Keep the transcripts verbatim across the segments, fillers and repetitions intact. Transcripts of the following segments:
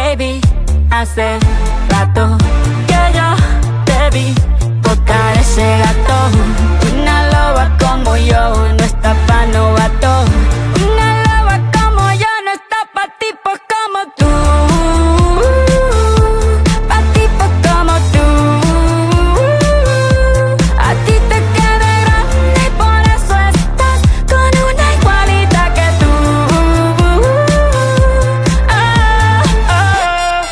Baby, hace rato que yo te vi tocar ese gato. Una loba como yo no está pa' novato. Una loba como yo no está pa' tipos como tú. Pa' tipos como tú. A ti te queda grande y por eso estás con una igualita que tú. Oh, oh.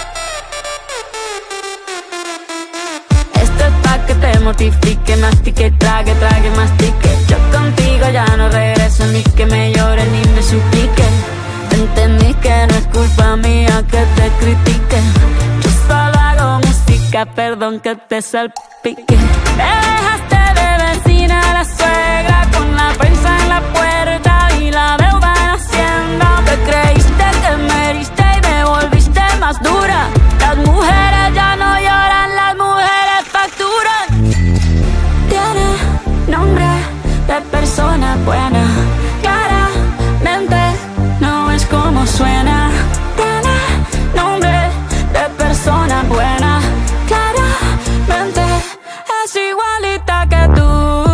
Esto es pa' que te mortifique, mastique, trague, trague, mastique. Yo contigo ya no regreso, ni que me llore ni me suplique. Entendí que no es culpa mía que te critique. Yo solo hago música, perdón que te salpique. Te dejaste de vecina a la suegra con la prensa en la puerta y la deuda en Hacienda. Te creíste que me heriste y me volviste más dura. Las mujeres ya no lloran, las mujeres facturan. Tiene nombre de persona buena, claramente no es como suena. Tiene nombre de persona buena, claramente es igualita que tú.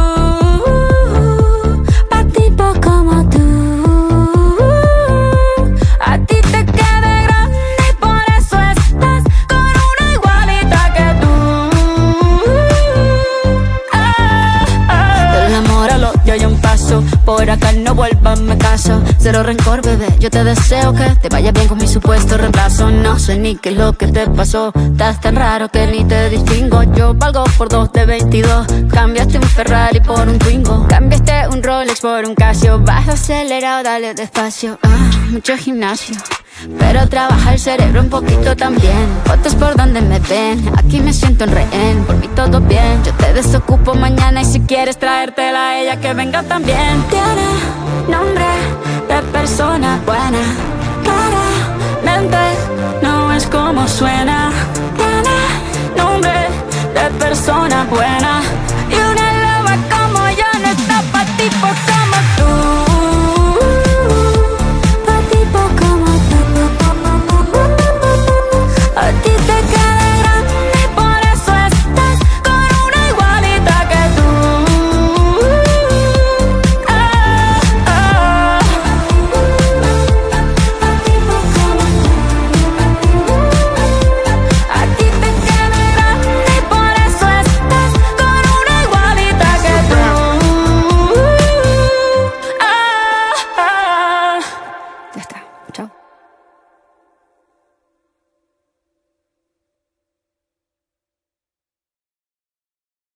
Pa' tipo como tú. A ti te queda grande y por eso estás con una igualita que tú. Ah, ah. Del amor al odio hay un paso, por acá no vuelvas, me caso. Cero rencor, bebé, yo te deseo que te vaya bien con mi supuesto reemplazo. No sé ni qué es lo que te pasó, estás tan raro que ni te distingo. Yo valgo por dos de veintidós, cambiaste un Ferrari por un Twingo. Cambiaste un Rolex por un Casio, vas acelerado, dale despacio. Ah, mucho gimnasio, pero trabaja el cerebro un poquito también. Fotos por donde me ven, aquí me siento en rehén. Por mí todo bien, yo te desocupo mañana y si quieres traértela a ella que venga también. Tiene nombre de persona buena,